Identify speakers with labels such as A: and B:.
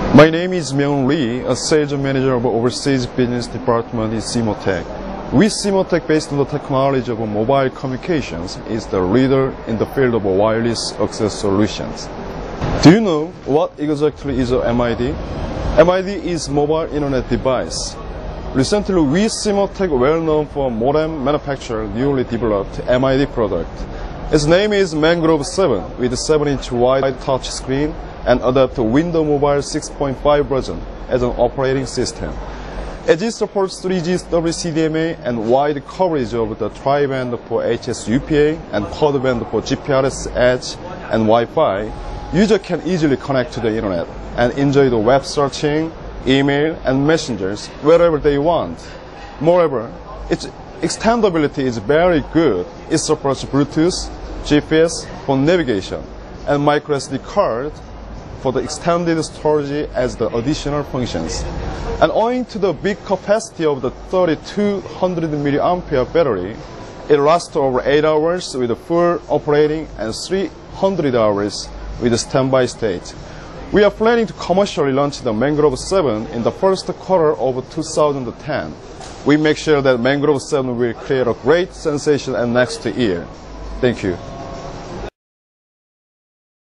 A: My name is Myung Lee, a sales manager of overseas business department in Symotech. We Symotech, based on the technology of mobile communications, is the leader in the field of wireless access solutions. Do you know what exactly is a MID? MID is mobile internet device. Recently, we Symotech, well known for modem manufacturer, newly developed MID product. Its name is Mangrove 7 with 7-inch wide touch screen and adapt Windows Mobile 6.5 version as an operating system. As it supports 3G WCDMA and wide coverage of the tri-band for HSUPA and quad band for GPRS, Edge, and Wi-Fi, user can easily connect to the internet and enjoy the web searching, email, and messengers wherever they want. Moreover, its extendability is very good. It supports Bluetooth, GPS for navigation, and microSD card for the extended storage as the additional functions. And owing to the big capacity of the 3200 mAh battery, it lasts over 8 hours with full operating and 300 hours with standby state. We are planning to commercially launch the Mangrove 7 in the first quarter of 2010. We make sure that Mangrove 7 will create a great sensation next year. Thank you.